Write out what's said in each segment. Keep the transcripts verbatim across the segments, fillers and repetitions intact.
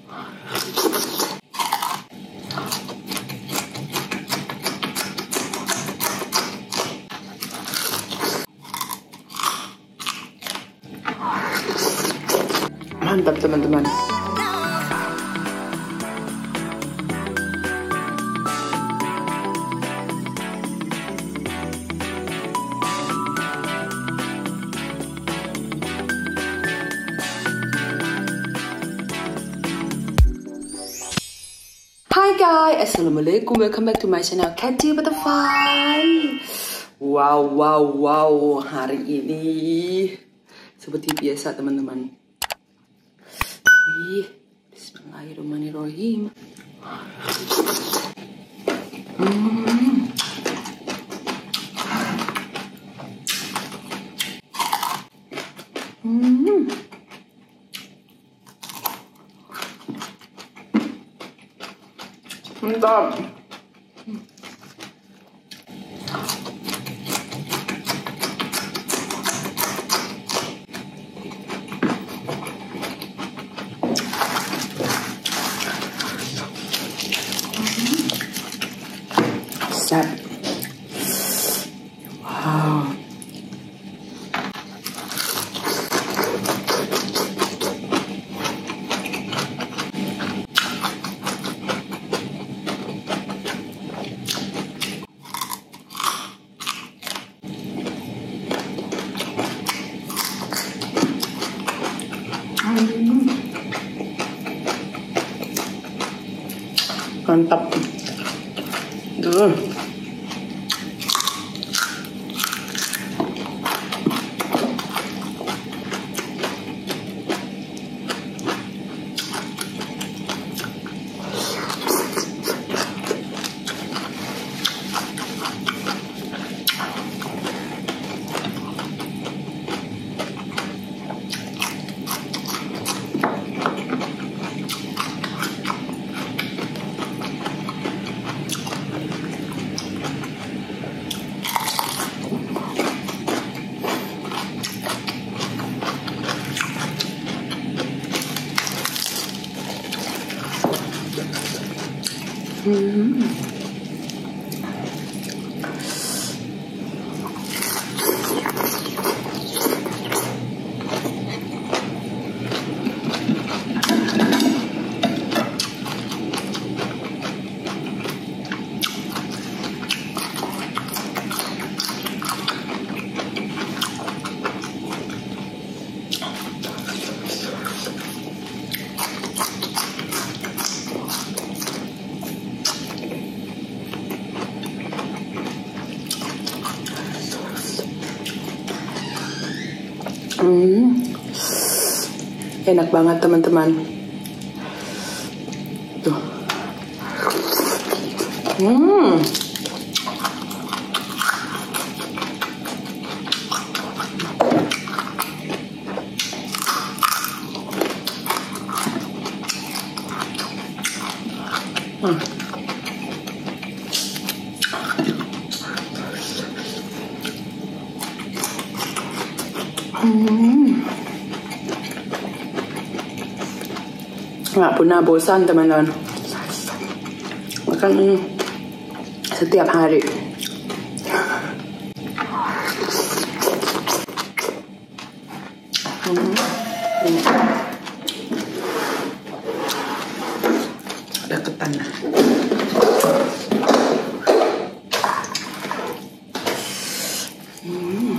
Mantap teman-teman. Hi guys, assalamualaikum. Welcome back to my channel Katty Butterfly. Wow, wow, wow. Hari ini seperti biasa teman-teman. Wih, bismillahirrahmanirrahim. Hmm. Hmm. Mantap. Set. Wow. Mantap. Duh. Hmm. Hmm, enak banget teman-teman. Tuh. Hmm. Hmm. Hmm. Nggak pernah bosan teman-teman. Makan ini setiap hari. Hmm. Hmm. Ada ketan. Hmm.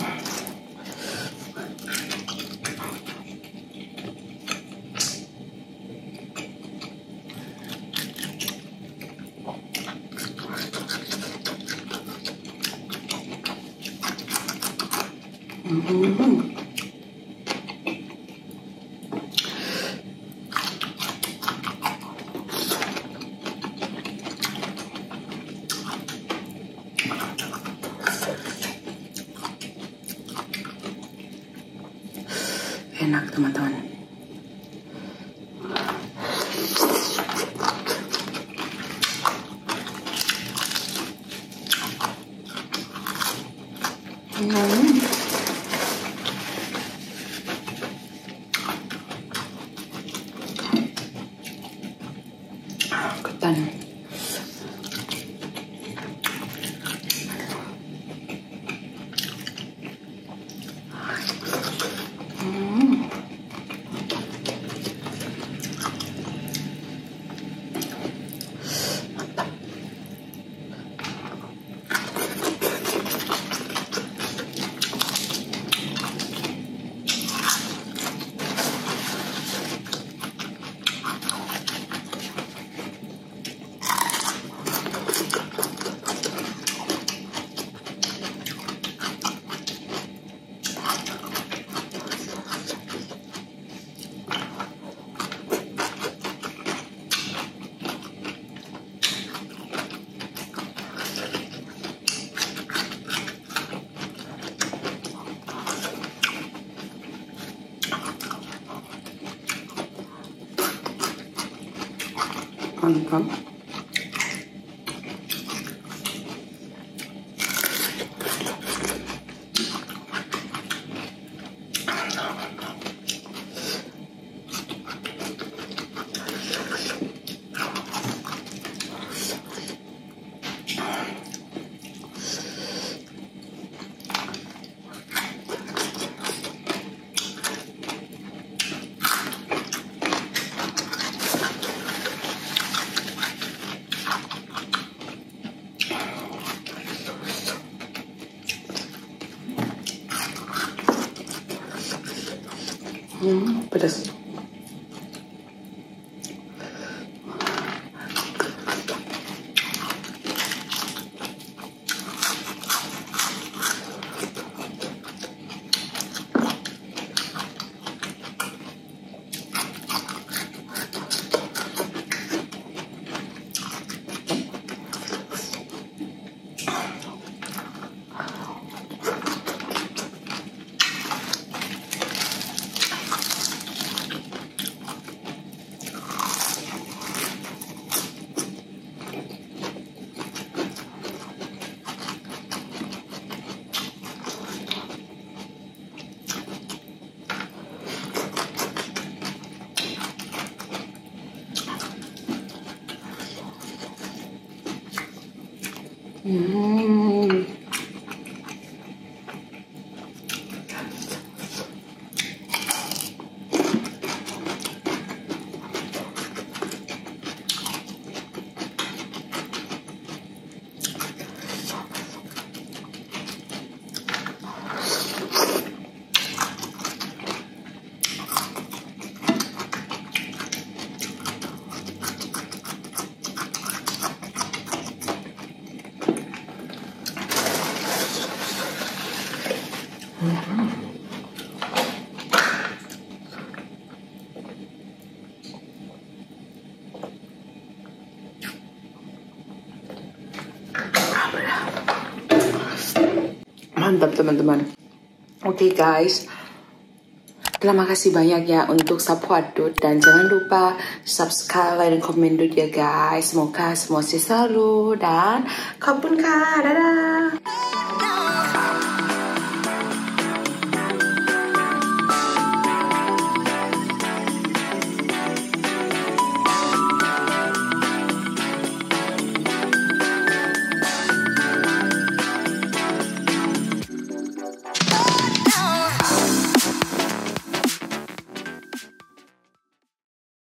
Hmm. Enak teman-teman. Hmm. ketan. Mantap. Hmm, pedas. Hmm. Mantap teman-teman. Oke okay, guys, terima kasih banyak ya untuk support Dut, dan jangan lupa subscribe, like, dan komen Dut ya guys. Semoga semua sehat selalu dan ขอบคุณค่ะ dadah